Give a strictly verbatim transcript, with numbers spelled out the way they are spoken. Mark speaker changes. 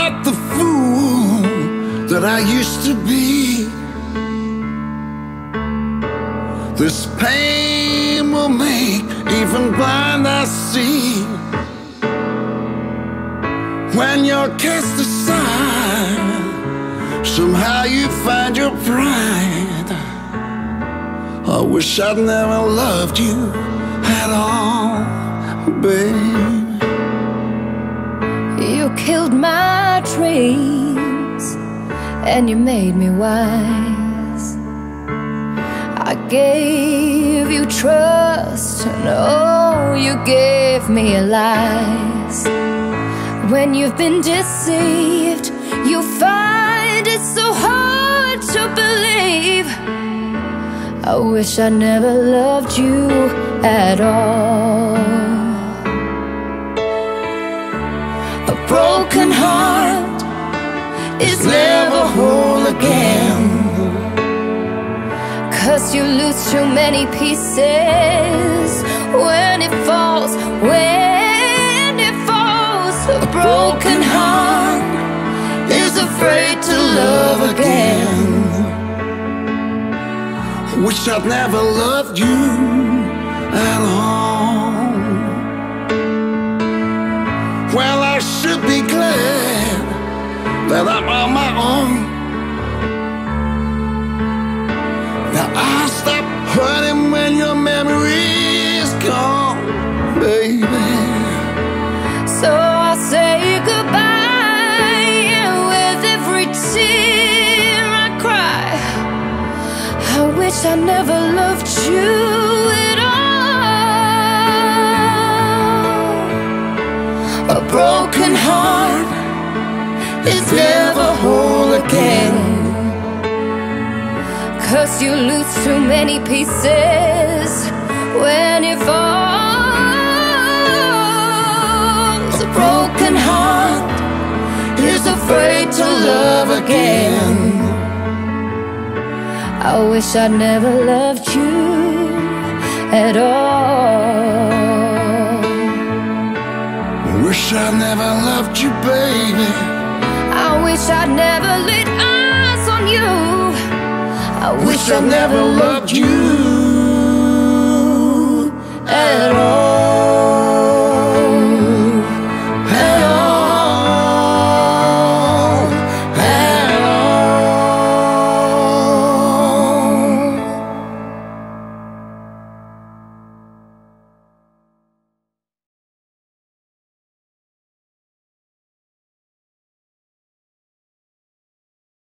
Speaker 1: not the fool that I used to be. This pain will make even blind eyes see. When you're cast aside, somehow you find your pride. I wish I'd never loved you at all, babe.
Speaker 2: You killed my dreams and you made me wise. I gave you trust and oh, you gave me lies. When you've been deceived, you find it so hard to believe. I wish I never loved you at all. A broken heart is never whole again, 'cause you lose too many pieces when it falls, when it falls. A broken heart is afraid to love again.
Speaker 1: Wish I'd never loved you at all. Well, I should be glad that I'm on my own. Now I'll stop hurting when your memory is gone, baby.
Speaker 2: So I'll say goodbye, and with every tear I cry, I wish I never loved you at all. A broken heart is never whole again, 'cause you lose too many pieces when it falls. A broken heart is afraid to love again. I wish I never loved you at all.
Speaker 1: Wish I never loved you, baby.
Speaker 2: I wish I'd never laid eyes on you. I wish
Speaker 1: Wish I never loved you.